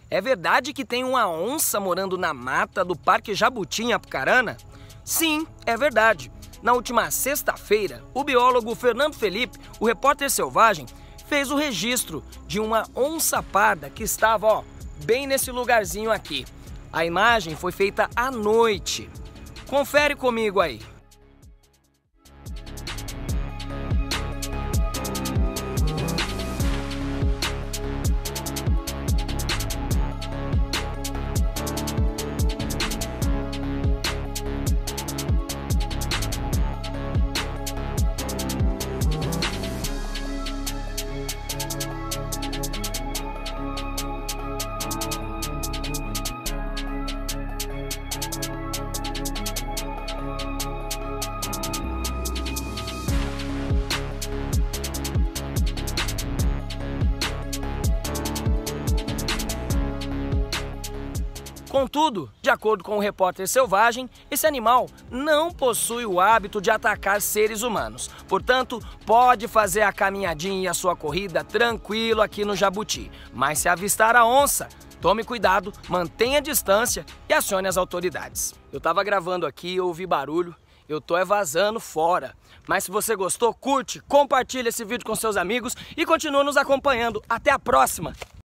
É verdade que tem uma onça morando na mata do Parque Jabuti em Apucarana? Sim, é verdade. Na última sexta-feira, o biólogo Fernando Felipe, o repórter selvagem, fez o registro de uma onça parda que estava, bem nesse lugarzinho aqui. A imagem foi feita à noite. Confere comigo aí. Contudo, de acordo com o repórter selvagem, esse animal não possui o hábito de atacar seres humanos. Portanto, pode fazer a caminhadinha e a sua corrida tranquilo aqui no Jabuti. Mas se avistar a onça, tome cuidado, mantenha a distância e acione as autoridades. Eu tava gravando aqui, eu ouvi barulho, eu tô vazando fora. Mas se você gostou, curte, compartilha esse vídeo com seus amigos e continua nos acompanhando. Até a próxima!